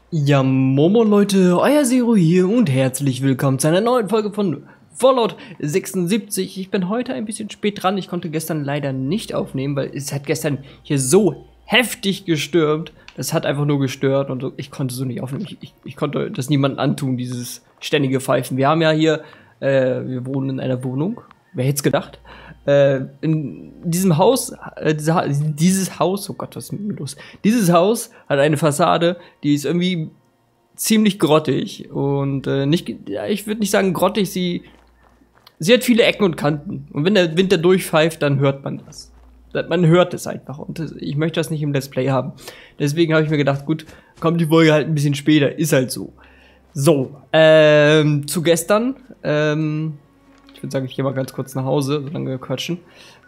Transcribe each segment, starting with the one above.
Ja, Momo Leute, euer Zero hier und herzlich willkommen zu einer neuen Folge von Fallout 76. Ich bin heute ein bisschen spät dran, ich konnte gestern leider nicht aufnehmen, weil es hat gestern hier so heftig gestürmt. Das hat einfach nur gestört und ich konnte so nicht aufnehmen. Ich konnte das niemandem antun, dieses ständige Pfeifen. Wir haben ja hier, wir wohnen in einer Wohnung, wer hätte es gedacht? In diesem Haus, dieses Haus, oh Gott, was ist mit mir los? Dieses Haus hat eine Fassade, die ist irgendwie ziemlich grottig und ich würde nicht sagen grottig, sie hat viele Ecken und Kanten und wenn der Wind da durchpfeift, dann hört man das. Man hört es einfach und ich möchte das nicht im Let's Play haben. Deswegen habe ich mir gedacht, gut, kommt die Folge halt ein bisschen später, ist halt so. So, zu gestern, ich würde sagen, ich gehe mal ganz kurz nach Hause, solange wir quatschen.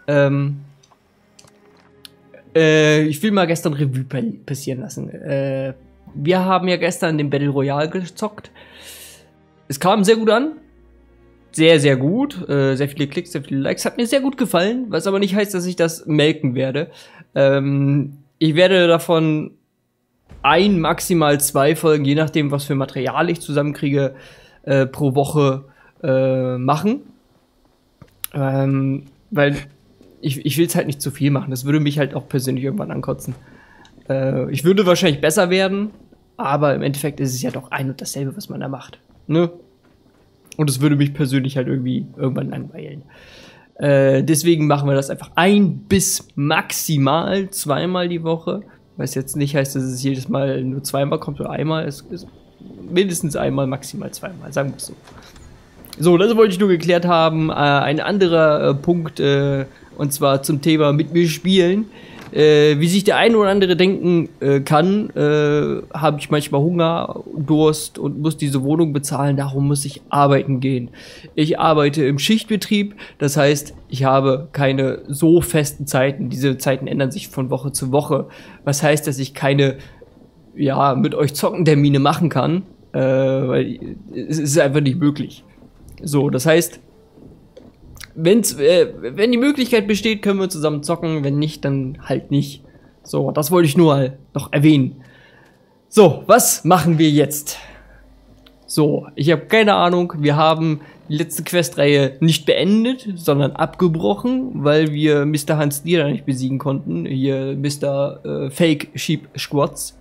Ich will mal gestern Revue passieren lassen. Wir haben ja gestern den Battle Royale gezockt. Es kam sehr gut an. Sehr, sehr gut. Sehr viele Klicks, sehr viele Likes. Hat mir sehr gut gefallen, was aber nicht heißt, dass ich das melken werde. Ich werde davon maximal 2 Folgen, je nachdem, was für Material ich zusammenkriege, pro Woche machen. Weil ich will es halt nicht zu viel machen. Das würde mich halt auch persönlich irgendwann ankotzen. Ich würde wahrscheinlich besser werden, aber im Endeffekt ist es ja doch ein und dasselbe, was man da macht. Ne? Und es würde mich persönlich halt irgendwie irgendwann langweilen. Deswegen machen wir das einfach 1 bis maximal 2-mal die Woche. Was jetzt nicht heißt, dass es jedes Mal nur 2-mal kommt oder einmal. Es ist mindestens 1-mal, maximal 2-mal, sagen wir es so. So, das wollte ich nur geklärt haben. Ein anderer Punkt, und zwar zum Thema mit mir spielen. Wie sich der eine oder andere denken kann, habe ich manchmal Hunger, Durst und muss diese Wohnung bezahlen. Darum muss ich arbeiten gehen. Ich arbeite im Schichtbetrieb, das heißt, ich habe keine so festen Zeiten. Diese Zeiten ändern sich von Woche zu Woche. Was heißt, dass ich keine, ja, mit euch Zockentermine machen kann, weil es ist einfach nicht möglich. So, das heißt, wenn die Möglichkeit besteht, können wir zusammen zocken, wenn nicht, dann halt nicht. So, das wollte ich nur noch erwähnen. So, was machen wir jetzt? So, ich habe keine Ahnung, wir haben die letzte Questreihe nicht beendet, sondern abgebrochen, weil wir Mr. Hans Nieder nicht besiegen konnten. Hier Mr. Fake Sheep Squatch.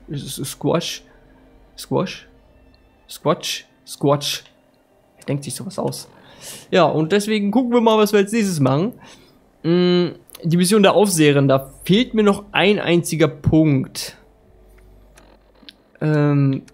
Squatch. Er denkt sich sowas aus. Ja, und deswegen gucken wir mal, was wir als nächstes machen. Die Mission der Aufseherin, da fehlt mir noch ein einziger Punkt. Haben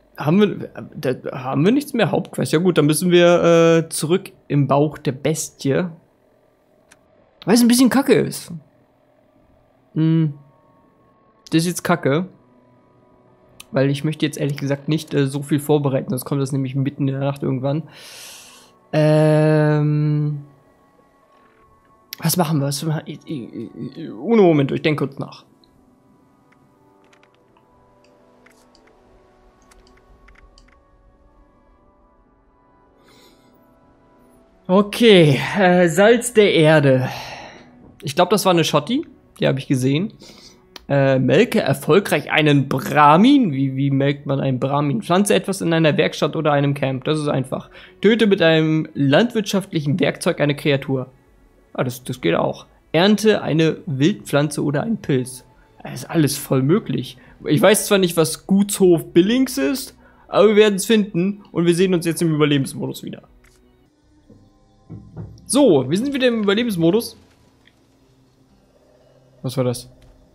wir nichts mehr? Hauptquest. Ja gut, dann müssen wir zurück im Bauch der Bestie. Weil es ein bisschen kacke ist. Das ist jetzt kacke. Weil ich möchte jetzt ehrlich gesagt nicht so viel vorbereiten. Sonst kommt das nämlich mitten in der Nacht irgendwann. Was machen wir? Moment, ich denke kurz nach. Okay, Salz der Erde. Ich glaube, das war eine Schotti. Die habe ich gesehen. Melke erfolgreich einen Brahmin. Wie melkt man einen Brahmin? Pflanze etwas in einer Werkstatt oder einem Camp. Das ist einfach. Töte mit einem landwirtschaftlichen Werkzeug eine Kreatur. Ah, das geht auch. Ernte eine Wildpflanze oder einen Pilz. Das ist alles voll möglich. Ich weiß zwar nicht, was Gutshof Billings ist, aber wir werden es finden und wir sehen uns jetzt im Überlebensmodus wieder. So, wir sind wieder im Überlebensmodus. Was war das?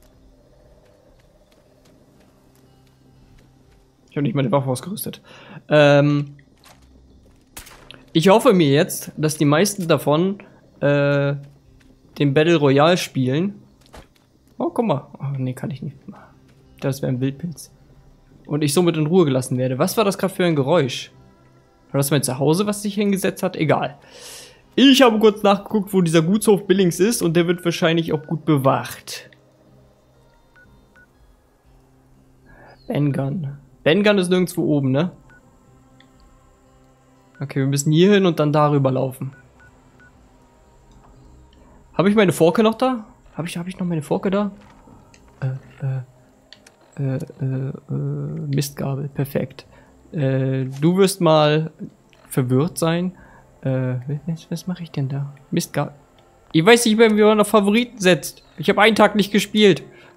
Ich habe nicht meine Waffe ausgerüstet. Ich hoffe mir jetzt, dass die meisten davon den Battle Royale spielen. Oh, guck mal. Oh, nee, kann ich nicht. Das wäre ein Wildpilz. Und ich somit in Ruhe gelassen werde. Was war das gerade für ein Geräusch? War das mein Zuhause, was sich hingesetzt hat? Egal. Ich habe kurz nachgeguckt, wo dieser Gutshof Billings ist und der wird wahrscheinlich auch gut bewacht. Bengun. Bengun ist nirgendwo oben, ne? Okay, wir müssen hier hin und dann darüber laufen. Habe ich meine Forke noch da? Habe ich noch meine Forke da? Mistgabel, perfekt. Du wirst mal verwirrt sein. Was mache ich denn da? Mistgabel. Ich weiß nicht mehr, wie man auf Favoriten setzt. Ich habe einen Tag nicht gespielt.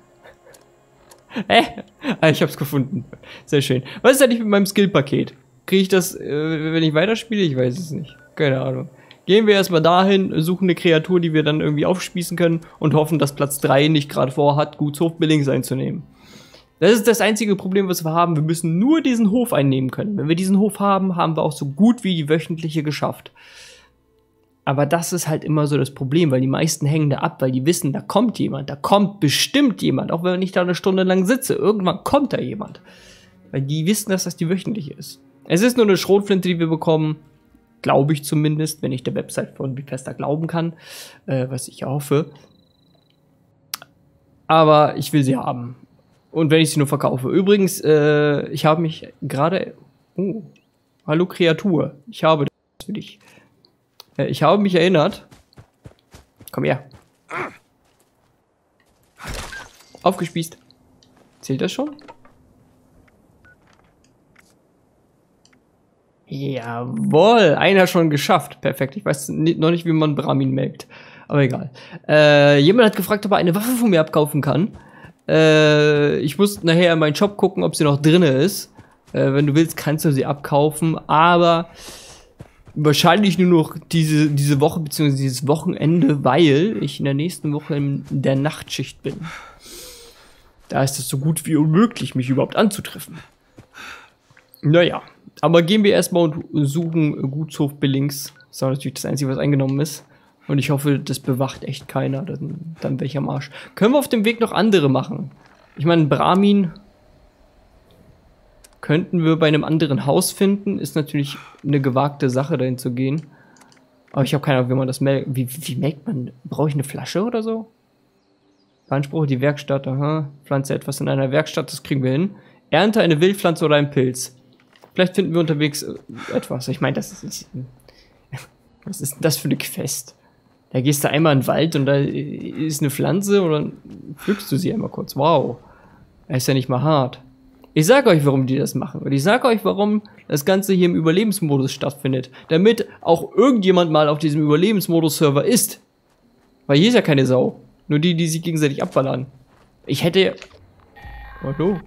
Ich hab's gefunden. Sehr schön. Was ist eigentlich mit meinem Skill-Paket? Kriege ich das, wenn ich weiterspiele? Ich weiß es nicht. Keine Ahnung. Gehen wir erstmal dahin, suchen eine Kreatur, die wir dann irgendwie aufspießen können und hoffen, dass Platz 3 nicht gerade vorhat, Gutshof Billings einzunehmen. Das ist das einzige Problem, was wir haben. Wir müssen nur diesen Hof einnehmen können. Wenn wir diesen Hof haben, haben wir auch so gut wie die wöchentliche geschafft. Aber das ist halt immer so das Problem, weil die meisten hängen da ab, weil die wissen, da kommt jemand, da kommt bestimmt jemand, auch wenn ich da eine Stunde lang sitze. Irgendwann kommt da jemand. Weil die wissen, dass das die wöchentliche ist. Es ist nur eine Schrotflinte, die wir bekommen. Glaube ich zumindest, wenn ich der Website von Bethesda glauben kann. Was ich hoffe. Aber ich will sie haben. Und wenn ich sie nur verkaufe. Übrigens, ich habe mich gerade... Oh, hallo Kreatur. Ich habe das für dich. Ich habe mich erinnert. Komm her. Aufgespießt. Zählt das schon? Jawohl, einer schon geschafft. Perfekt. Ich weiß noch nicht, wie man Brahmin melkt. Aber egal. Jemand hat gefragt, ob er eine Waffe von mir abkaufen kann. Ich muss nachher in meinen Shop gucken, ob sie noch drin ist. Wenn du willst, kannst du sie abkaufen. Aber wahrscheinlich nur noch diese Woche bzw. dieses Wochenende, weil ich in der nächsten Woche in der Nachtschicht bin. Da ist es so gut wie unmöglich, mich überhaupt anzutreffen. Naja, aber gehen wir erstmal und suchen Gutshof Billings. Das ist natürlich das Einzige, was eingenommen ist. Und ich hoffe, das bewacht echt keiner. Dann wäre ich am Arsch. Können wir auf dem Weg noch andere machen? Ich meine, Brahmin könnten wir bei einem anderen Haus finden. Ist natürlich eine gewagte Sache, dahin zu gehen. Aber ich habe keine Ahnung, wie man das melkt. Wie melkt man? Brauche ich eine Flasche oder so? Beanspruche die Werkstatt. Aha. Pflanze etwas in einer Werkstatt. Das kriegen wir hin. Ernte eine Wildpflanze oder einen Pilz. Vielleicht finden wir unterwegs etwas. Ich meine, das ist... Was ist denn das für eine Quest? Da gehst du einmal in den Wald und da ist eine Pflanze und dann pflückst du sie einmal kurz. Wow. Das ist ja nicht mal hart. Ich sage euch, warum die das machen. Und ich sage euch, warum das Ganze hier im Überlebensmodus stattfindet. Damit auch irgendjemand mal auf diesem Überlebensmodus-Server ist. Weil hier ist ja keine Sau. Nur die, die sich gegenseitig abballern. Ich hätte... Hallo?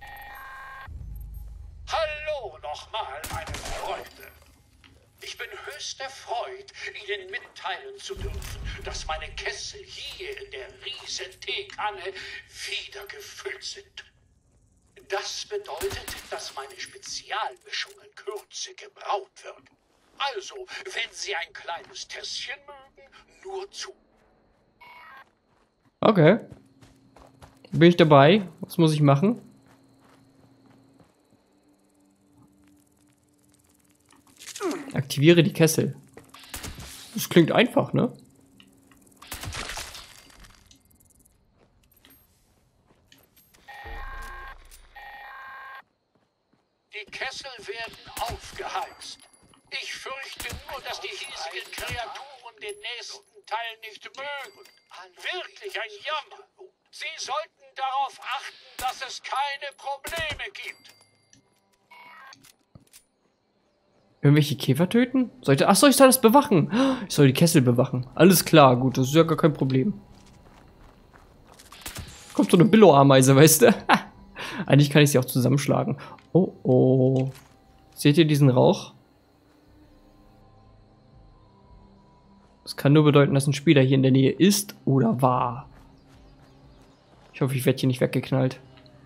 Hallo nochmal, meine Freunde. Ich bin höchst erfreut, Ihnen mitteilen zu dürfen, dass meine Kessel hier in der riesen Teekanne wieder gefüllt sind. Das bedeutet, dass meine Spezialmischung in Kürze gebraut wird. Also, wenn Sie ein kleines Tässchen mögen, nur zu. Okay. Bin ich dabei? Was muss ich machen? Aktiviere die Kessel. Das klingt einfach, ne? Die Kessel werden aufgeheizt. Ich fürchte nur, dass die hiesigen Kreaturen den nächsten Teil nicht mögen. Wirklich ein Jammer. Sie sollten darauf achten, dass es keine Probleme gibt. Irgendwelche Käfer töten? Achso, ich soll das bewachen. Ich soll die Kessel bewachen. Alles klar, gut, das ist ja gar kein Problem. Kommt so eine Billo-Ameise, weißt du? Eigentlich kann ich sie auch zusammenschlagen. Oh, oh. Seht ihr diesen Rauch? Das kann nur bedeuten, dass ein Spieler hier in der Nähe ist oder war. Ich hoffe, ich werde hier nicht weggeknallt.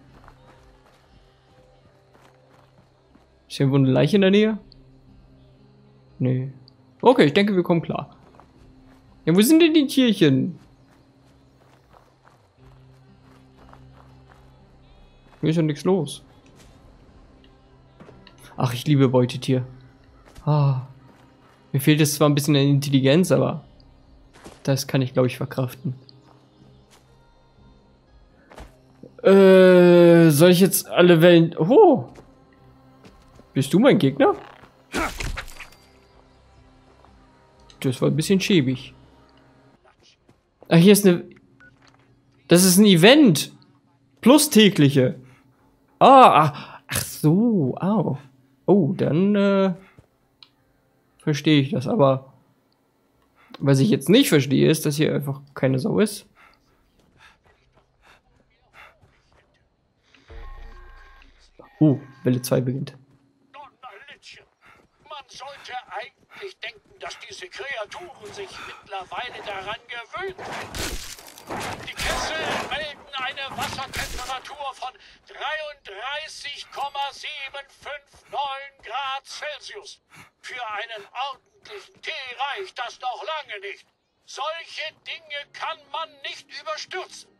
Ist hier irgendwo eine Leiche in der Nähe? Nee. Okay, ich denke, wir kommen klar. Ja, wo sind denn die Tierchen? Hier ist ja nichts los. Ach, ich liebe Beutetier. Ah. Mir fehlt es zwar ein bisschen an Intelligenz, aber das kann ich, glaube ich, verkraften. Soll ich jetzt alle Wellen... Oh! Bist du mein Gegner? Das war ein bisschen schäbig. Ach, hier ist eine... Das ist ein Event. Plus tägliche. Ach so, au. Oh, dann verstehe ich das. Aber was ich jetzt nicht verstehe, ist, dass hier einfach keine Sau ist. Welle 2 beginnt. Donnerlittchen. Man sollte eigentlich denken, dass diese Kreaturen sich mittlerweile daran gewöhnt haben. Die Kessel melden eine Wassertemperatur von 33,759 Grad Celsius. Für einen ordentlichen Tee reicht das noch lange nicht. Solche Dinge kann man nicht überstürzen.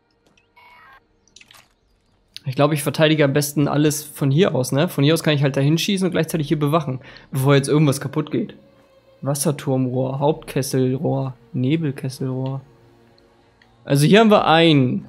Ich glaube, ich verteidige am besten alles von hier aus, ne? Von hier aus kann ich halt dahin schießen und gleichzeitig hier bewachen, bevor jetzt irgendwas kaputt geht. Wasserturmrohr, Hauptkesselrohr, Nebelkesselrohr. Also hier haben wir einen.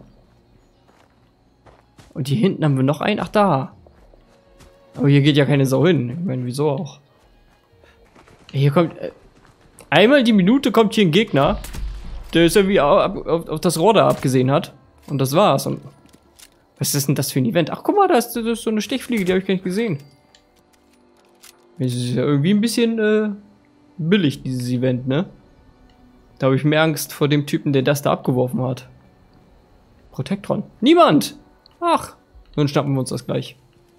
Und hier hinten haben wir noch einen. Ach, da. Aber hier geht ja keine Sau hin. Ich meine, wieso auch? Hier kommt... einmal die Minute kommt hier ein Gegner, der ist irgendwie auf das Rohr da abgesehen hat. Und das war's. Und was ist denn das für ein Event? Ach, guck mal, da ist so eine Stechfliege, die habe ich gar nicht gesehen. Das ist ja irgendwie ein bisschen billig, dieses Event, ne? Da habe ich mehr Angst vor dem Typen, der das da abgeworfen hat. Protektron. Niemand! Ach, dann schnappen wir uns das gleich.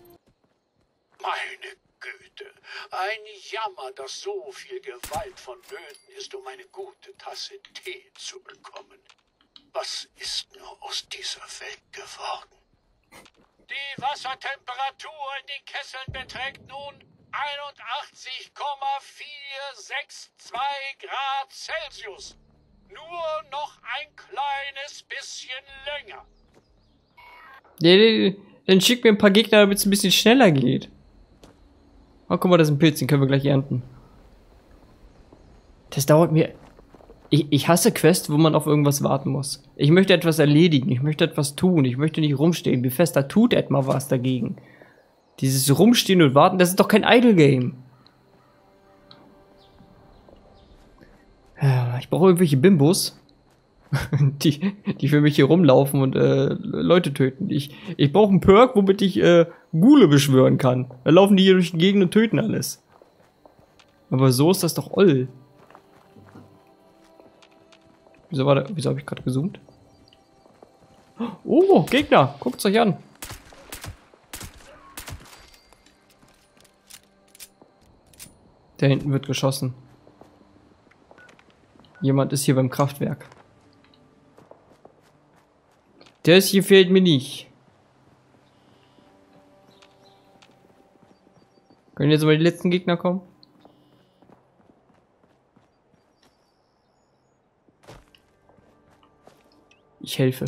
Meine Güte, ein Jammer, dass so viel Gewalt vonnöten ist, um eine gute Tasse Tee zu bekommen. Was ist nur aus dieser Welt geworden? Die Wassertemperatur in den Kesseln beträgt nun 81,462 Grad Celsius. Nur noch ein kleines bisschen länger. Dann schick mir ein paar Gegner, damit es ein bisschen schneller geht. Oh, guck mal, das ist ein Pilz, den können wir gleich ernten. Das dauert mir... Ich hasse Quests, wo man auf irgendwas warten muss. Ich möchte etwas erledigen, ich möchte etwas tun, ich möchte nicht rumstehen. Bethesda tut etwas was dagegen. Dieses Rumstehen und Warten, das ist doch kein Idle-Game. Ich brauche irgendwelche Bimbos, die für mich hier rumlaufen und Leute töten. Ich brauche einen Perk, womit ich Ghule beschwören kann. Da laufen die hier durch die Gegend und töten alles. Aber so ist das doch oll. Wieso habe ich gerade gezoomt? Oh, Gegner! Guckt's euch an! Da hinten wird geschossen. Jemand ist hier beim Kraftwerk. Das hier fehlt mir nicht. Können jetzt mal die letzten Gegner kommen? Ich helfe.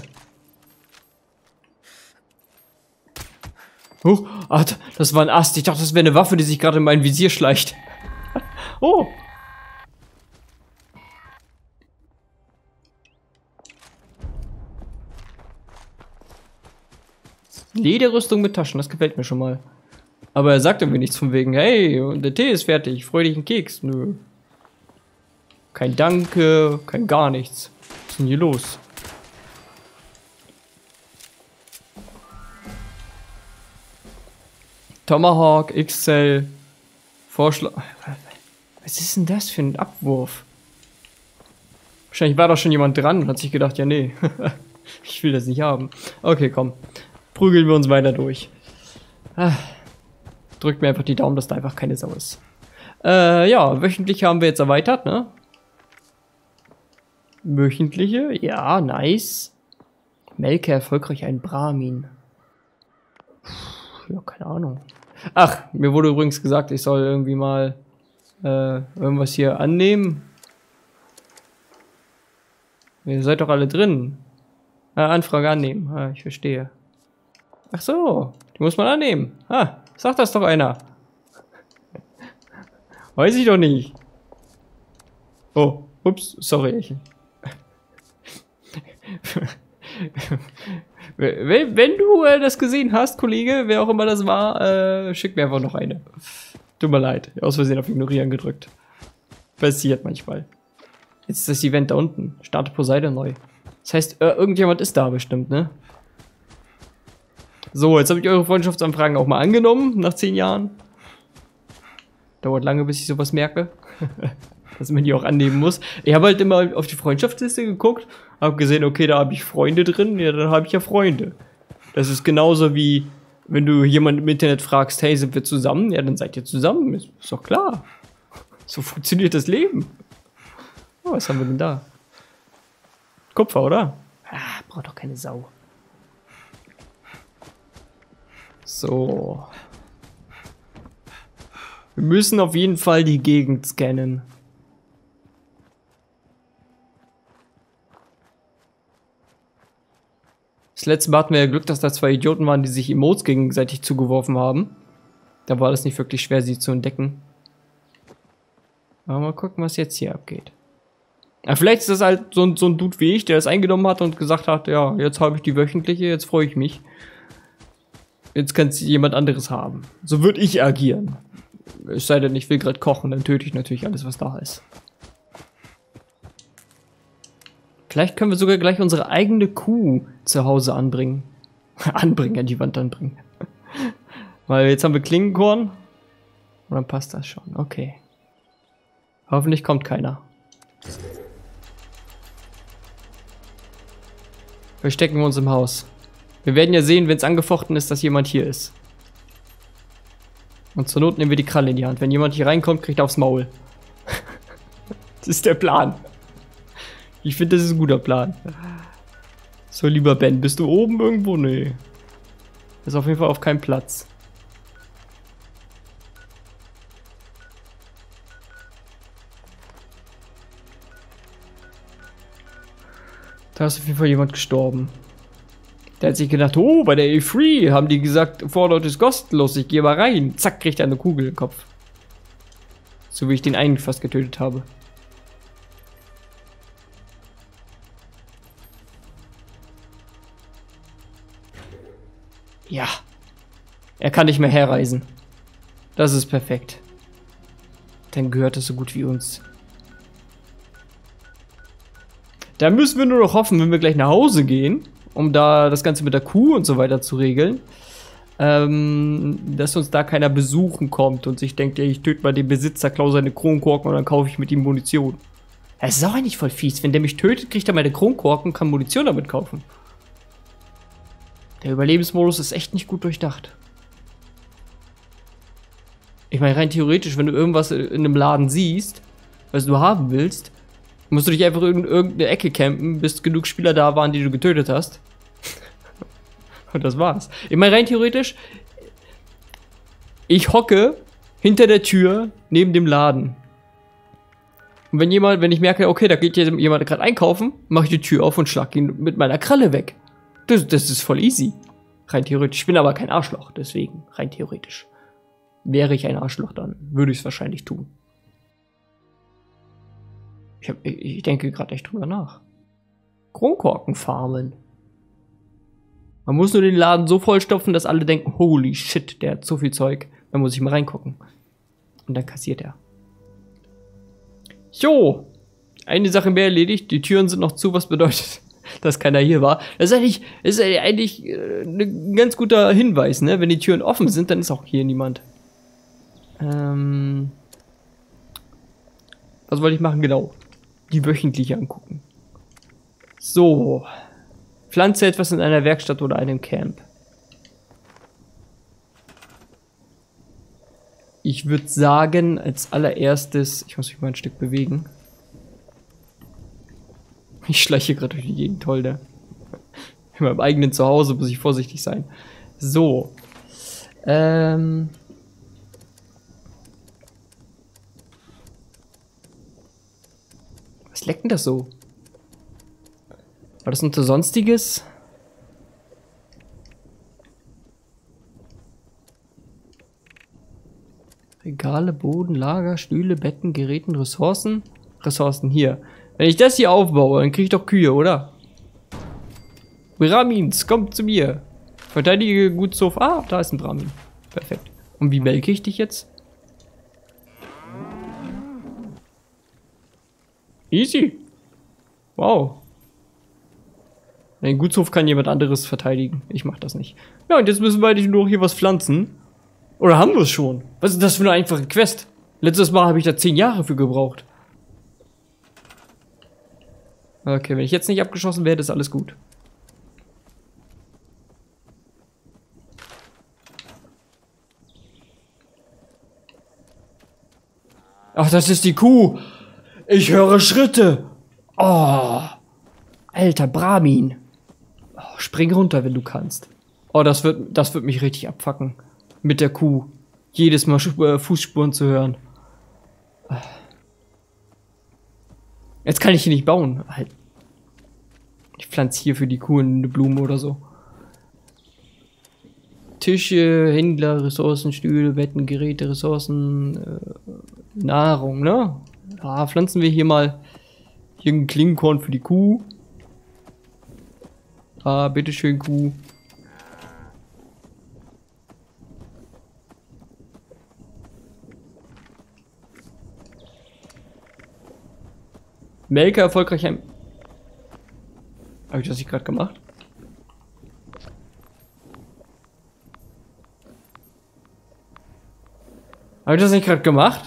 Huch, das war ein Ast. Ich dachte, das wäre eine Waffe, die sich gerade in mein Visier schleicht. Oh. Lederrüstung mit Taschen, das gefällt mir schon mal. Aber er sagt irgendwie nichts von wegen, hey, der Tee ist fertig, freu dich einen Keks. Nö. Kein Danke, kein gar nichts. Was ist denn hier los? Tomahawk, XL, Vorschlag. Was ist denn das für ein Abwurf? Wahrscheinlich war doch schon jemand dran und hat sich gedacht, ja nee, ich will das nicht haben. Okay, komm. Prügeln wir uns weiter durch. Drückt mir einfach die Daumen, dass da einfach keine Sau ist. Ja, wöchentlich haben wir jetzt erweitert, ne? Wöchentliche, ja, nice. Melke erfolgreich ein Brahmin. Ja, keine Ahnung. Ach, mir wurde übrigens gesagt, ich soll irgendwie mal irgendwas hier annehmen. Ihr seid doch alle drin. Anfrage annehmen. Ich verstehe. Ach so, die muss man annehmen. Sagt das doch einer. Weiß ich doch nicht. Oh, ups, sorry. Wenn du das gesehen hast, Kollege, wer auch immer das war, schick mir einfach noch eine. Tut mir leid, aus Versehen auf Ignorieren gedrückt. Passiert manchmal. Jetzt ist das Event da unten. Starte Poseidon neu. Das heißt, irgendjemand ist da bestimmt, ne? So, jetzt habe ich eure Freundschaftsanfragen auch mal angenommen, nach 10 Jahren. Dauert lange, bis ich sowas merke. Dass man die auch annehmen muss. Ich habe halt immer auf die Freundschaftsliste geguckt, habe gesehen, okay, da habe ich Freunde drin, ja, dann habe ich ja Freunde. Das ist genauso wie, wenn du jemanden im Internet fragst, hey, sind wir zusammen? Ja, dann seid ihr zusammen, ist doch klar. So funktioniert das Leben. Oh, was haben wir denn da? Kupfer, oder? Ah, braucht doch keine Sau. So. Wir müssen auf jeden Fall die Gegend scannen. Das letzte Mal hatten wir ja Glück, dass da 2 Idioten waren, die sich Emotes gegenseitig zugeworfen haben. Da war es nicht wirklich schwer, sie zu entdecken. Aber mal gucken, was jetzt hier abgeht. Ja, vielleicht ist das halt so ein Dude wie ich, der es eingenommen hat und gesagt hat, ja, jetzt habe ich die wöchentliche, jetzt freue ich mich. Jetzt kann es jemand anderes haben. So würde ich agieren. Es sei denn, ich will gerade kochen, dann töte ich natürlich alles, was da ist. Vielleicht können wir sogar gleich unsere eigene Kuh zu Hause anbringen. Anbringen, an die Wand anbringen. Weil jetzt haben wir Klingenkorn. Und dann passt das schon. Okay. Hoffentlich kommt keiner. Verstecken wir uns im Haus. Wir werden ja sehen, wenn es angefochten ist, dass jemand hier ist. Und zur Not nehmen wir die Kralle in die Hand. Wenn jemand hier reinkommt, kriegt er aufs Maul. Das ist der Plan. Ich finde, das ist ein guter Plan. So, lieber Ben, bist du oben irgendwo? Nee. Ist auf jeden Fall auf keinem Platz. Da ist auf jeden Fall jemand gestorben. Der hat sich gedacht, oh, bei der A3 haben die gesagt, Fallout ist kostenlos, ich gehe mal rein. Zack, kriegt er eine Kugel im Kopf. So wie ich den eigentlich fast getötet habe. Ja. Er kann nicht mehr herreisen. Das ist perfekt. Dann gehört es so gut wie uns. Da müssen wir nur noch hoffen, wenn wir gleich nach Hause gehen, um da das Ganze mit der Kuh und so weiter zu regeln, dass uns da keiner besuchen kommt und sich denkt, ey, ich töte mal den Besitzer, klaue seine Kronkorken und dann kaufe ich mit ihm Munition. Das ist auch eigentlich voll fies. Wenn der mich tötet, kriegt er meine Kronkorken und kann Munition damit kaufen. Der Überlebensmodus ist echt nicht gut durchdacht. Ich meine, rein theoretisch, wenn du irgendwas in einem Laden siehst, was du haben willst, musst du dich einfach in irgendeine Ecke campen, bis genug Spieler da waren, die du getötet hast. Und das war's. Ich meine, rein theoretisch, ich hocke hinter der Tür neben dem Laden. Und wenn ich merke, okay, da geht jemand gerade einkaufen, mache ich die Tür auf und schlag ihn mit meiner Kralle weg. Das ist voll easy. Rein theoretisch. Ich bin aber kein Arschloch, deswegen, rein theoretisch. Wäre ich ein Arschloch, dann würde ich es wahrscheinlich tun. Ich denke gerade echt drüber nach. Kronkorken farmen. Man muss nur den Laden so vollstopfen, dass alle denken, holy shit, der hat so viel Zeug. Da muss ich mal reingucken. Und dann kassiert er. Jo! Eine Sache mehr erledigt. Die Türen sind noch zu, was bedeutet, dass keiner hier war. Das ist eigentlich ein ganz guter Hinweis, ne? Wenn die Türen offen sind, dann ist auch hier niemand. Was wollte ich machen? Genau. Die wöchentliche angucken. So. Pflanze etwas in einer Werkstatt oder einem Camp. Ich würde sagen, als allererstes, ich muss mich mal ein Stück bewegen. Ich schleiche gerade durch die Gegend, toll, ne? In meinem eigenen Zuhause muss ich vorsichtig sein. So. Was leckt denn das so? War das unter Sonstiges? Regale, Boden, Lager, Stühle, Betten, Geräten, Ressourcen. Ressourcen hier. Wenn ich das hier aufbaue, dann kriege ich doch Kühe, oder? Brahmins, kommt zu mir. Verteidige gut so. Ah, da ist ein Brahmin. Perfekt. Und wie melke ich dich jetzt? Easy. Wow. Den Gutshof kann jemand anderes verteidigen. Ich mach das nicht. Ja, und jetzt müssen wir eigentlich nur hier was pflanzen. Oder haben wir es schon? Was ist das für eine einfache Quest? Letztes Mal habe ich da 10 Jahre für gebraucht. Okay, wenn ich jetzt nicht abgeschossen werde, ist alles gut. Ach, das ist die Kuh. Ich höre Schritte. Oh. Alter Brahmin. Oh, spring runter, wenn du kannst. Oh, das wird mich richtig abfacken. Mit der Kuh. Jedes Mal Fußspuren zu hören. Jetzt kann ich hier nicht bauen. Halt. Ich pflanze hier für die Kuh eine Blume oder so. Tische, Händler, Ressourcen, Stühle, Betten, Geräte, Ressourcen, Nahrung, ne? Ja, pflanzen wir hier mal hier ein Klingenkorn für die Kuh. Ah, bitteschön, Kuh. Melke erfolgreich ein... Habe ich das nicht gerade gemacht? Habe ich das nicht gerade gemacht?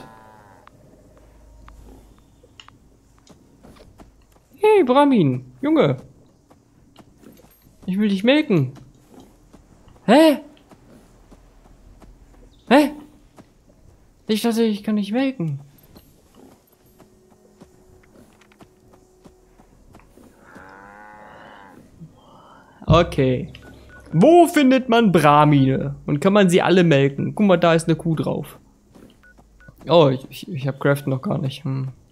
Hey, Brahmin, Junge. Ich will dich melken. Hä? Hä? Ich dachte, ich kann nicht melken. Okay. Wo findet man Brahmine? Und kann man sie alle melken? Guck mal, da ist eine Kuh drauf. Oh, ich habe Craften noch gar nicht.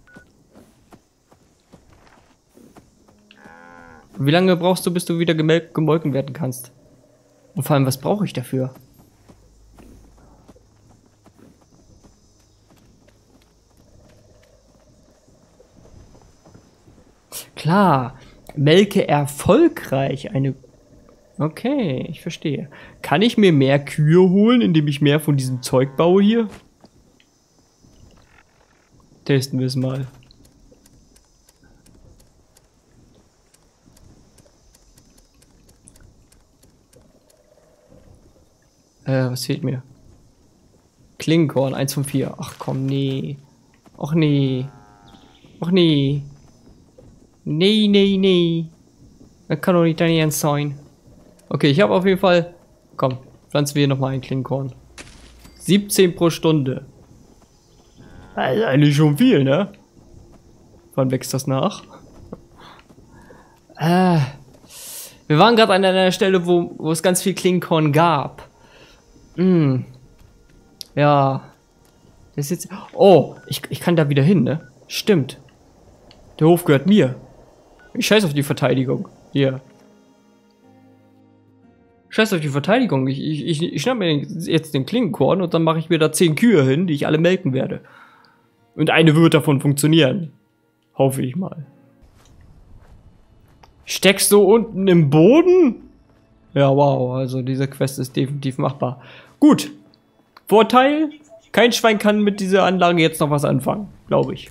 Wie lange brauchst du, bis du wieder gemolken werden kannst? Und vor allem, was brauche ich dafür? Klar, melke erfolgreich eine... Okay, ich verstehe. Kann ich mir mehr Kühe holen, indem ich mehr von diesem Zeug baue hier? Testen wir es mal. Was fehlt mir? Klingenkorn, 1 von 4. Ach komm, nee. Ach nee. Ach nee. Nee, nee, nee. Das kann doch nicht dein Ernst sein. Okay, ich habe auf jeden Fall... Komm, pflanzen wir hier nochmal ein Klingenkorn. 17 pro Stunde. Also eigentlich schon viel, ne? Wann wächst das nach? Wir waren gerade an einer Stelle, wo es ganz viel Klingenkorn gab. Ja. Das ist jetzt... Oh, ich kann da wieder hin, ne? Stimmt. Der Hof gehört mir. Ich scheiß auf die Verteidigung. Hier. Scheiß auf die Verteidigung. Ich schnapp mir jetzt den Klingenkorn und dann mache ich mir da 10 Kühe hin, die ich alle melken werde. Und eine wird davon funktionieren. Hoffe ich mal. Steckst du unten im Boden? Ja, wow. Also diese Quest ist definitiv machbar. Gut. Vorteil? Kein Schwein kann mit dieser Anlage jetzt noch was anfangen. Glaube ich.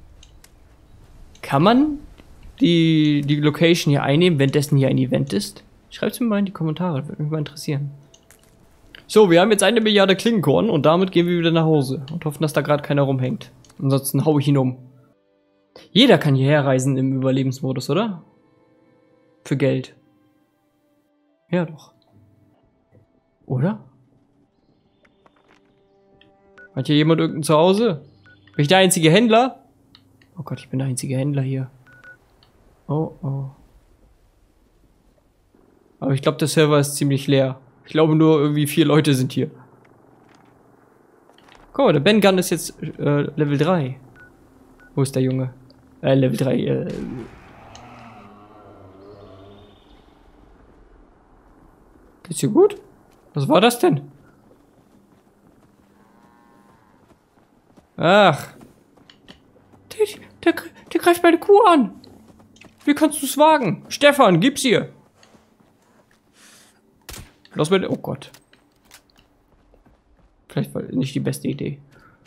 Kann man die Location hier einnehmen, währenddessen hier ein Event ist? Schreibt es mir mal in die Kommentare. Würde mich mal interessieren. So, wir haben jetzt 1 Milliarde Klingenkorn und damit gehen wir wieder nach Hause und hoffen, dass da gerade keiner rumhängt. Ansonsten hau ich ihn um. Jeder kann hierher reisen im Überlebensmodus, oder? Für Geld. Ja, doch. Oder? Hat hier jemand irgendein Zuhause? Bin ich der einzige Händler? Oh Gott, ich bin der einzige Händler hier. Oh, oh. Aber ich glaube, der Server ist ziemlich leer. Ich glaube nur irgendwie 4 Leute sind hier. Guck mal, der Ben Gunn ist jetzt Level 3. Wo ist der Junge? Level 3. Geht's dir gut? Was war das denn? Ach. Der greift meine Kuh an. Wie kannst du es wagen? Stefan, gib's ihr. Lass mir... Oh Gott. Vielleicht war nicht die beste Idee.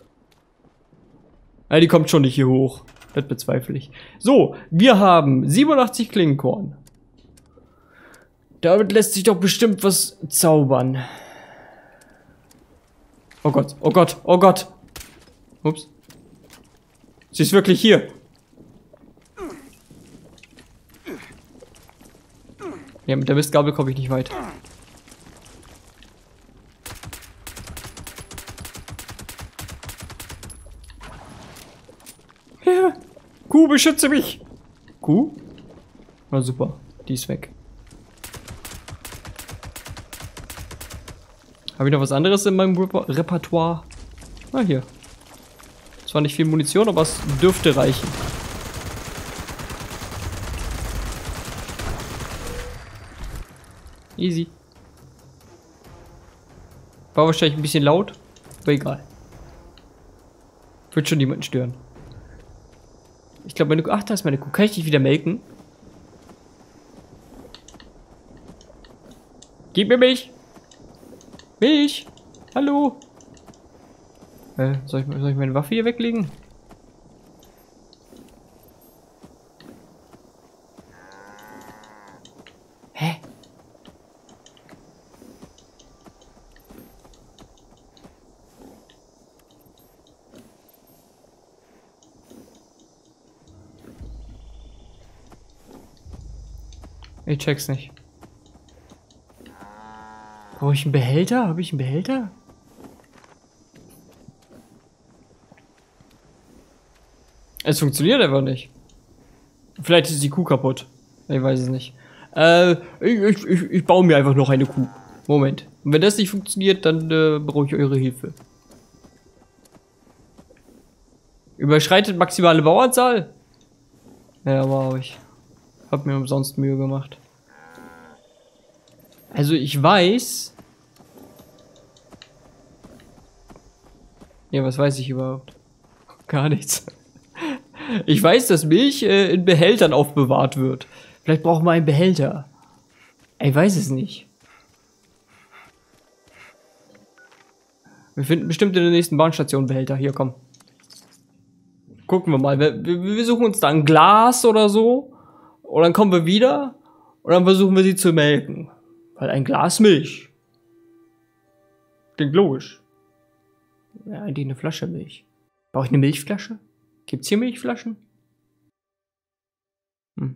Die kommt schon nicht hier hoch. Das bezweifle ich. So, wir haben 87 Klingenkorn. Damit lässt sich doch bestimmt was zaubern. Oh Gott, oh Gott, oh Gott. Ups. Sie ist wirklich hier. Ja, mit der Mistgabel komme ich nicht weit. Ja. Kuh, beschütze mich! Kuh? Na super, die ist weg. Habe ich noch was anderes in meinem Repertoire? Ah, hier. Zwar nicht viel Munition, aber es dürfte reichen. Easy. War wahrscheinlich ein bisschen laut, aber egal. Wird schon niemanden stören. Ich glaube, meine Kuh. Ach, da ist meine Kuh. Kann ich dich wieder melken? Gib mir Milch! Milch! Hallo! Soll ich meine Waffe hier weglegen? Hä? Ich check's nicht. Brauche ich einen Behälter? Habe ich einen Behälter? Es funktioniert einfach nicht. Vielleicht ist die Kuh kaputt. Ich weiß es nicht. Ich baue mir einfach noch eine Kuh. Moment. Und wenn das nicht funktioniert, dann brauche ich eure Hilfe. Überschreitet maximale Bauanzahl? Ja, wow, ich habe mir umsonst Mühe gemacht. Also ich weiß... Ja, was weiß ich überhaupt? Gar nichts. Ich weiß, dass Milch in Behältern aufbewahrt wird. Vielleicht brauchen wir einen Behälter. Ich weiß es nicht. Wir finden bestimmt in der nächsten Bahnstation Behälter. Hier, komm. Gucken wir mal. Wir suchen uns da ein Glas oder so. Und dann kommen wir wieder. Und dann versuchen wir sie zu melken. Weil ein Glas Milch. Klingt logisch. Ja, eigentlich eine Flasche Milch. Brauche ich eine Milchflasche? Gibt's hier Milchflaschen? Hm.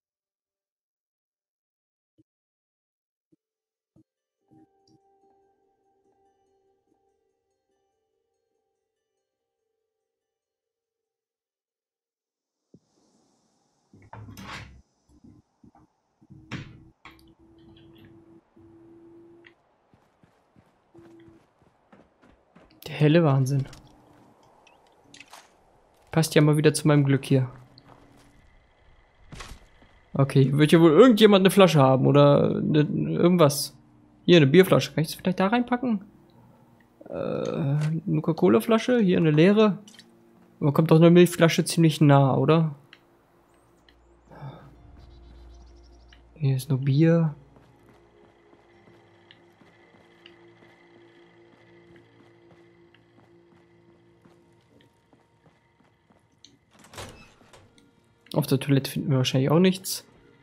Der helle Wahnsinn. Passt ja mal wieder zu meinem Glück hier. Okay, wird ja wohl irgendjemand eine Flasche haben oder irgendwas. Hier, eine Bierflasche. Kann ich das vielleicht da reinpacken? Eine Coca-Cola-Flasche. Hier eine leere. Man kommt doch eine Milchflasche ziemlich nah, oder? Hier ist nur Bier. Auf der Toilette finden wir wahrscheinlich auch nichts.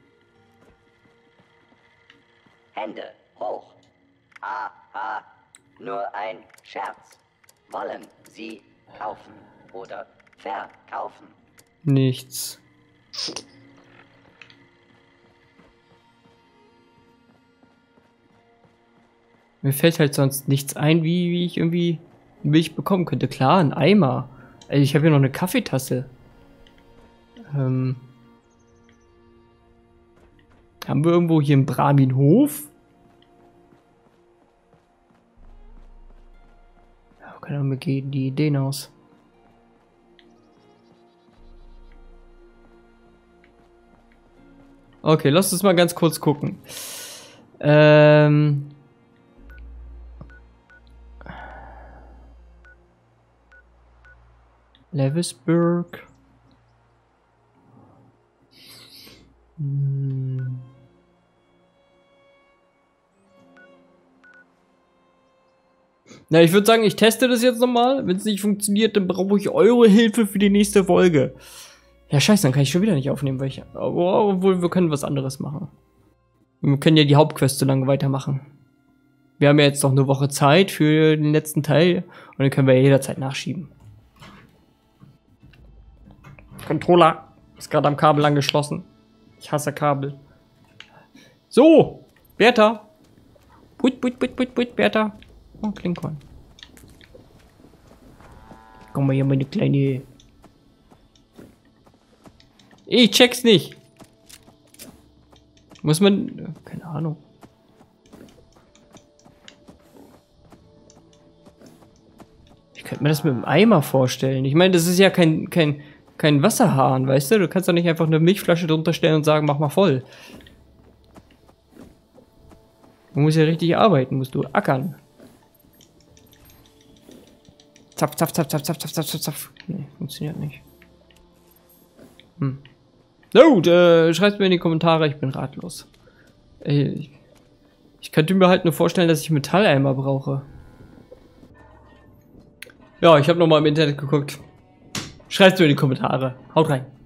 Hände hoch. Aha, nur ein Scherz. Wollen Sie kaufen oder verkaufen? Nichts. Mir fällt halt sonst nichts ein, wie ich irgendwie Milch bekommen könnte. Klar, ein Eimer. Also ich habe hier noch eine Kaffeetasse. Haben wir irgendwo hier einen Brahminhof? Ja, keine Ahnung, mir gehen die Ideen aus. Okay, lass uns mal ganz kurz gucken. Lewisburg. Na, ich würde sagen, ich teste das jetzt nochmal. Wenn es nicht funktioniert, dann brauche ich eure Hilfe für die nächste Folge. Ja, scheiße, dann kann ich schon wieder nicht aufnehmen, weil obwohl wir können was anderes machen. Und wir können ja die Hauptquest so lange weitermachen. Wir haben ja jetzt noch eine Woche Zeit für den letzten Teil. Und dann können wir ja jederzeit nachschieben. Controller ist gerade am Kabel angeschlossen. Ich hasse Kabel. So, Bertha. Put, Bertha. Oh, Klingon. Komm mal hier, meine kleine... Ich check's nicht. Muss man... Keine Ahnung. Ich könnte mir das mit dem Eimer vorstellen. Ich meine, das ist ja kein Wasserhahn, weißt du? Du kannst doch nicht einfach eine Milchflasche drunter stellen und sagen, mach mal voll. Du musst ja richtig arbeiten, musst du ackern. Zapf, zapf, zapf, zapf, zapf, zapf, zapf, zapf. Nee, funktioniert nicht. Na gut, schreibt mir in die Kommentare, ich bin ratlos. Ich könnte mir halt nur vorstellen, dass ich Metalleimer brauche. Ja, ich habe nochmal im Internet geguckt. Schreibt mir in die Kommentare. Haut rein.